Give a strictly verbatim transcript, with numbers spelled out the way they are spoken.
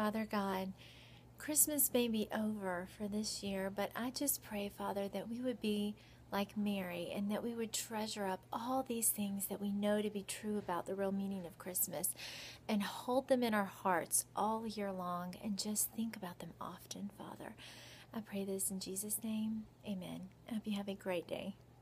Father God, Christmas may be over for this year, but I just pray, Father, that we would be like Mary and that we would treasure up all these things that we know to be true about the real meaning of Christmas and hold them in our hearts all year long and just think about them often, Father. I pray this in Jesus' name. Amen. I hope you have a great day.